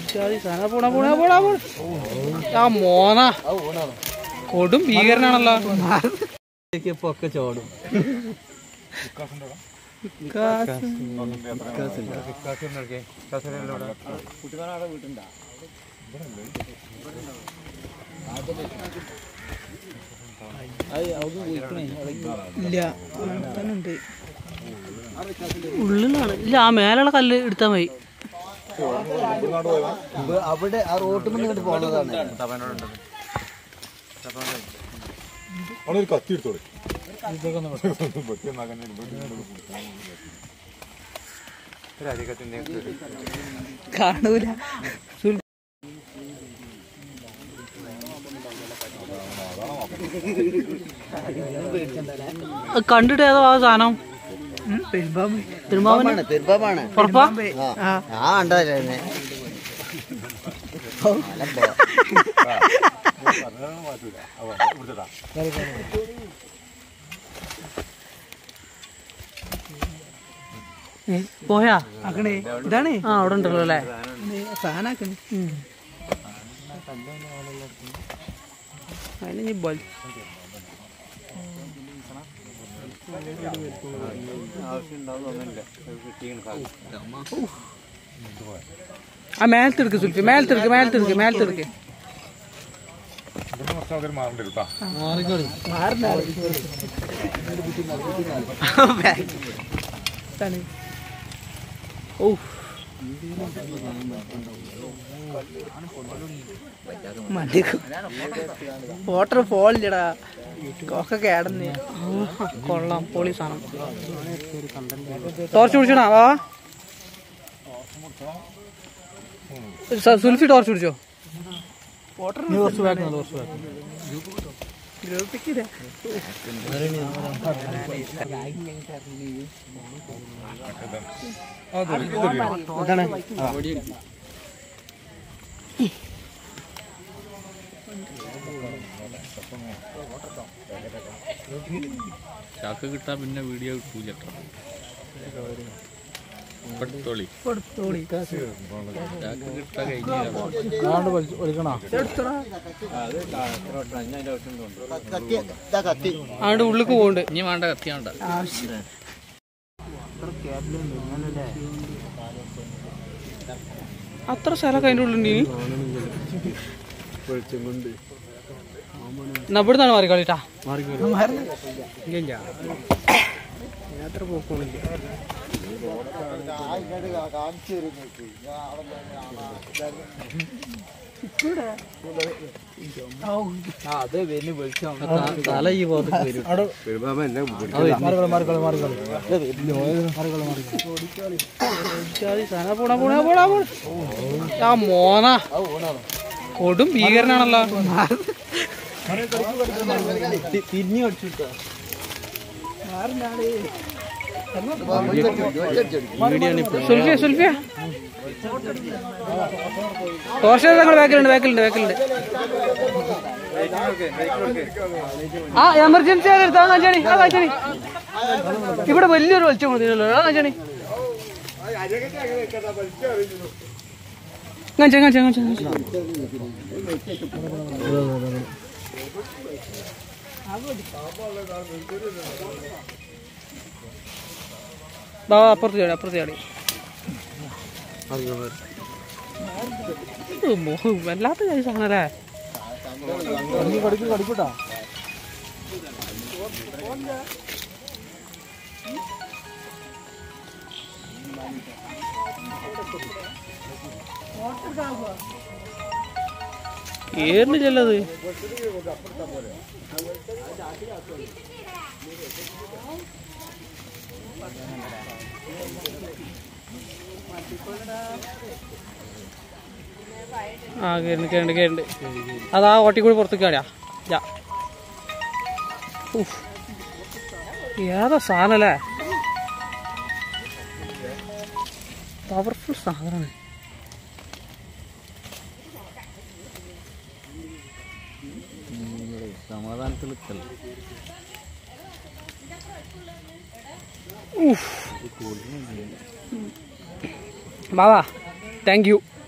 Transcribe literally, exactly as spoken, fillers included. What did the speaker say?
ആ മോന കൊടും ഭീകരനാണല്ലോ. ഒക്കെ ചോടും. ഉള്ളിലാണ്. ഇല്ല, ആ മേലുള്ള കല്ല് എടുത്താൽ മതി. അവിടെ ആ റോട്ടിൽ നിന്ന് പോണതാണ്. കത്തി എടുത്തോളൂ. കാണൂല. കണ്ടിട്ട് ഏതോ ആ സാധനം പെരുമ്പാമ്പാണ്. പെരുമ്പാമ്പാണ്. ഉറപ്പാ? ആ ഉണ്ടായിരുന്നേ. പോയാ ഇതാണ്. ആ അവിടെ ഉണ്ടല്ലോ അല്ലേ സാധനാക്കണ. അതിന് ബൽ ആ മേലത്തെടുക്ക് സുൽഫി, മേലത്തെടുക്ക് മേലത്തെടുക്ക് മേലത്തെടുക്ക്. ഓ വാട്ടർ ഫോളില്ലടാ, ഒക്കെ കേടന്ന്. കൊള്ളാം, പൊളി സാധനം. ടോർച്ച് പിടിച്ചോടാ. വാ സുൽഫി, ടോർച്ച് പിടിച്ചോ. ചാക്ക് കിട്ടാ പിന്നെ വീഡിയോ കിട്ടൂല. അവിടെ ഉള്ളിക്ക് പോകണ്ട്. ഇനി വേണ്ട, കത്തി വേണ്ട. അത്ര സ്ഥലമൊക്കെ അതിൻ്റെ ഉള്ളിൽ ഇവിടുന്നാണ് മാറി കളിട്ടാ. അത്ര പോക്കോണില്ല. തല ഈ പോകത്ത് വരും. ആ മോന കൊടും ഭീകരനാണല്ലോ. തിരിഞ്ഞു അടിച്ചു. സുൽഫിയ സുൽഫിയ ടോർച്ച് ഞങ്ങൾ ബാക്കിലുണ്ട് ബാക്കിലുണ്ട് ബാക്കിലുണ്ട്. ആ എമർജൻസി എടുത്താ കാഞ്ചാണി. ആ കാഞ്ചാണി ഇവിടെ വലിയൊരു വെളിച്ചം കൊടുത്തില്ലല്ലോ. ആ കാഞ്ചാണി കാഞ്ച കാഞ്ച കാഞ്ച ബാബാ അപ്പുറത്ത് ചാടി അപ്പുറത്ത് ചാടി. വല്ലാത്ത കഴിച്ചാണല്ലേ. കടിക്കൂട്ടാ. ഏറില്ലത്. ആ കേണ്ട് കേണ്ട് കേണ്ട്. അതാ ഓട്ടിക്കൂടി പുറത്തേക്ക് കാടിയാ. ഏതാ സാധനല്ലേ, പവർഫുൾ സാധനമാണ്. സമാധാനത്തിൽ ബാബാ താങ്ക് യു.